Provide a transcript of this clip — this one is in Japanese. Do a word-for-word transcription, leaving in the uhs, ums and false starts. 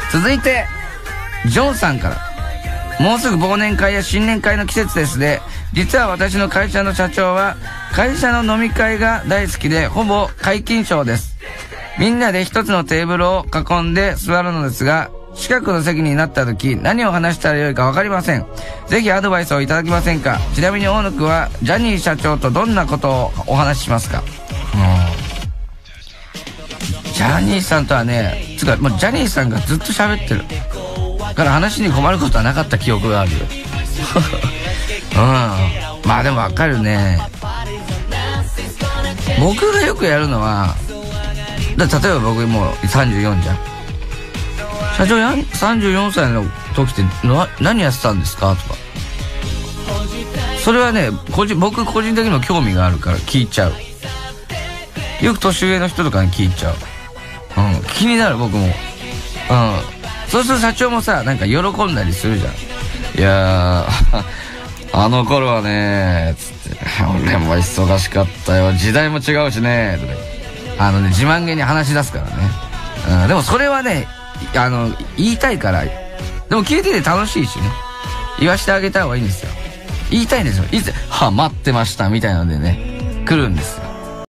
続いてジョンさんから、もうすぐ忘年会や新年会の季節ですね。実は私の会社の社長は会社の飲み会が大好きで、ほぼ皆勤賞です。みんなで一つのテーブルを囲んで座るのですが、近くの席になった時何を話したらよいか分かりません。ぜひアドバイスをいただけませんか。ちなみに大野くんはジャニー社長とどんなことをお話ししますか。ジャニーさんとはね、つかもうジャニーさんがずっと喋ってるから話に困ることはなかった記憶があるよ。うん、まあでも分かるね。僕がよくやるのは、だ例えば僕もうさんじゅうよんじゃん。社長やさんじゅうよんさいの時ってな何やってたんですかとか、それはね個人僕個人的にも興味があるから聞いちゃう。よく年上の人とかに聞いちゃう。うん、気になる僕も。うん、そうすると社長もさ、なんか喜んだりするじゃん。いやーあの頃はねつって俺も忙しかったよ、時代も違うしねとか、あのね自慢げに話し出すからね。うん、でもそれはね、あの言いたいから。でも聞いてて楽しいしね、言わしてあげた方がいいんですよ。言いたいんですよ。いつは待ってましたみたいなのでね来るんですよ。